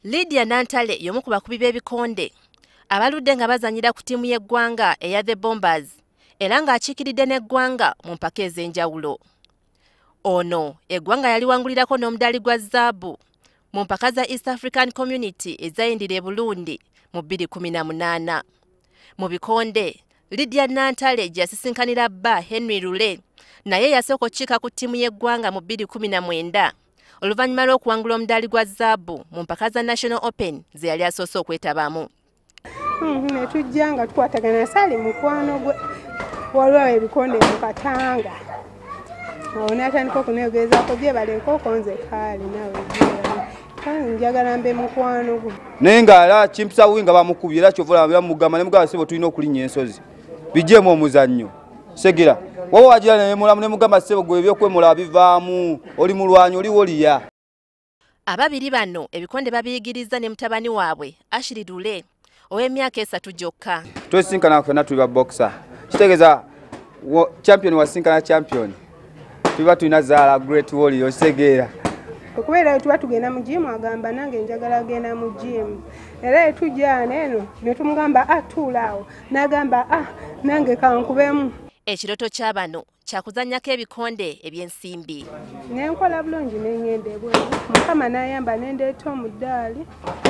Lydia Nantale y'omu ku bakubi b'ebikonde abaludde nga bazanyira ku ttiimu y'eggwanga eya The Bombers era ng'akiikiridde n'eggwanga mu mpaka ez'enjawulo. Ono eggwanga yaliwangulirako n'omudaali gwa zzaabu mu mpaka za East African Community ezayindira e Burundi mu 2018. Mu bikonde, Lydia Nantale gye yasisinkanira bba Henry Lule naye yasooka okukiika ku ttiimu y'eggwanga mu 2019 oluvannyuma lw'okuwangula omudaali gwa zzaabu mu mpaka za National Open ze yali asoose okwetabamu. Ne tujja nga tukwatagana Sali mukwano gwe waliwo ebikonde mu Katanga. Awo n'atandika okuneegezaako byebale nkoko nze kaali nawe njagala mbe mukwano gwe. Naye ng'ala Chimpsawi nga bamukubye era kyovula bamugamba ne mugamba ssebo tulina okulinnya ensozi. Bigyemu omuzannyo. Segera. Wowe wagira ne mulamu ne mugamba ssebo gwe ebyokwemula bivaamu oli mulwanyi oli woliya. Ababiri bano ebikonde babiyigiriza ne mutabani waabwe Ashley Lule ow'emyaka 3 gyokka. Twesinkana ffenna tuli ba boxer. Kitegeeza champion wasinkana champion. Tuba tulina zaala great warrior Segera. Okubeera tuba tugenda mu gym agamba nange njagala agenda mu gym. Era etujja eno ne tumugamba tuulaawo n'agamba nange kankubemu. Ekiroto ky'abano kyakuzannyako ebikonde eby'ensimbi. Nenkola bulungi n'engenda ebweru. Mukama n'ayamba n'endeeta omudaali.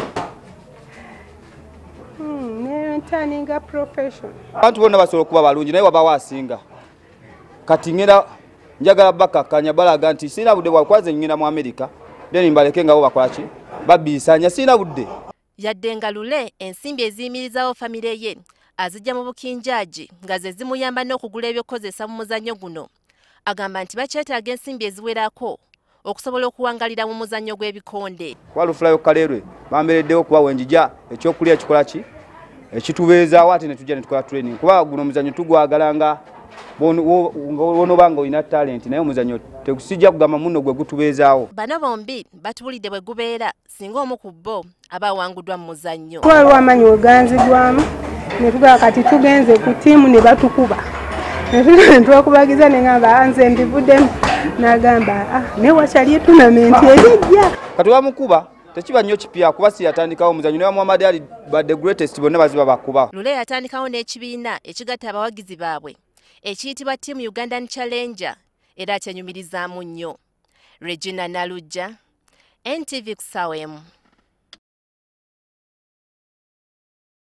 Nentaninga profession. Abantu bonna basobola okuba balungi naye waba waasinga. Kati ngenda njagala bakakanya balaga nti sina budde bwakwaze ngenda mu America then mbaleke nga bo bakola ki babisanya sina budde. Yadde nga Lule ensimbi eziyimirizaawo famire ye azijja mu bukinjaaji nga ze zimuyamba n'okugula ebyokozesa mu muzannyo guno. Agamba nti bakyetaaga ensimbi eziwerako okusobola okuwangalira mu muzannyo gw'ebikonde. Walufulayo Kalerwe bambereddewo okuba wenjija ekyokulya ekikola ki ekitubeezaawo ate ne tujja ne tukola training kuba guno omuzannyo tugwagalanga bonobanga olina talent naye omuzannyo tegusijja kugamba muno gwe gutubeezaawo. Bano bombi batubulidde bwe gubeera singa omu ku bo aba awanguddwa mu muzannyo. Waliwo amanyi weganzigwamu ne tugamba kati tugenze ku ttiimu ne batukuba. Ne twakubagiza ne ngamba nze ndivuddemu n'agamba ne wakyali tournament erijja. Kati bamukuba tekiba nnyo kipya kuba si yatandikawo omuzannyo ne Muhammad Ali but the greatest bonna baziba bakuba. Lule yatandikawo n'ekibiina ekigatta abawagizi baabwe ekiyitibwa Team Ugandan Challenger era kyenyumirizaamu nnyo. Regina Nalujja, NTV Kusawemu.